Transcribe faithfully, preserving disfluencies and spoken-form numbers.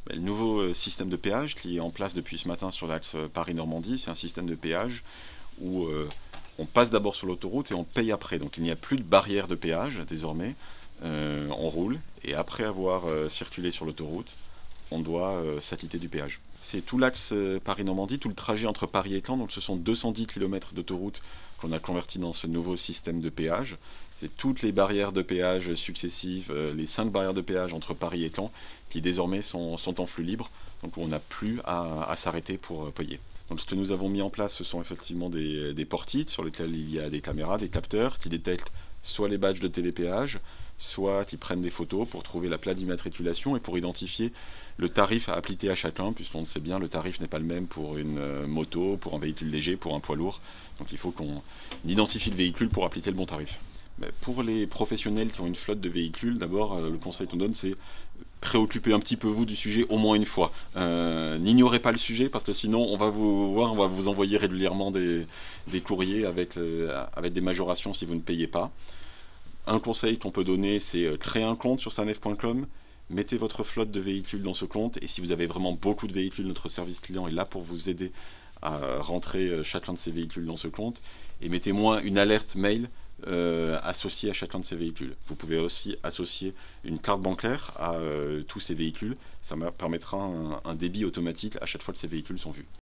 Le nouveau euh, système de péage qui est en place depuis ce matin sur l'axe euh, Paris-Normandie, c'est un système de péage où euh, on passe d'abord sur l'autoroute et on paye après. Donc il n'y a plus de barrière de péage désormais. Euh, on roule et après avoir euh, circulé sur l'autoroute, on doit euh, s'acquitter du péage. C'est tout l'axe euh, Paris-Normandie, tout le trajet entre Paris et Caen. Donc ce sont deux cent dix kilomètres d'autoroute qu'on a converti dans ce nouveau système de péage. C'est toutes les barrières de péage successives, euh, les cinq barrières de péage entre Paris et Caen, qui désormais sont, sont en flux libre, donc on n'a plus à, à s'arrêter pour euh, payer. Donc ce que nous avons mis en place, ce sont effectivement des, des portiques sur lesquels il y a des caméras, des capteurs qui détectent soit les badges de télépéage, soit qui prennent des photos pour trouver la plaque d'immatriculation et pour identifier le tarif à appliquer à chacun, puisqu'on le sait bien, le tarif n'est pas le même pour une euh, moto, pour un véhicule léger, pour un poids lourd. Donc il faut qu'on identifie le véhicule pour appliquer le bon tarif. Mais pour les professionnels qui ont une flotte de véhicules, d'abord, euh, le conseil qu'on donne, c'est préoccupez un petit peu vous du sujet au moins une fois. Euh, N'ignorez pas le sujet parce que sinon on va vous voir, on va vous envoyer régulièrement des, des courriers avec, euh, avec des majorations si vous ne payez pas. Un conseil qu'on peut donner, c'est euh, créer un compte sur sanef point com, mettez votre flotte de véhicules dans ce compte et si vous avez vraiment beaucoup de véhicules, notre service client est là pour vous aider à rentrer euh, chacun de ces véhicules dans ce compte et mettez-moi une alerte mail euh, associée à chacun de ces véhicules. Vous pouvez aussi associer une carte bancaire à euh, tous ces véhicules, ça permettra un, un débit automatique à chaque fois que ces véhicules sont vus.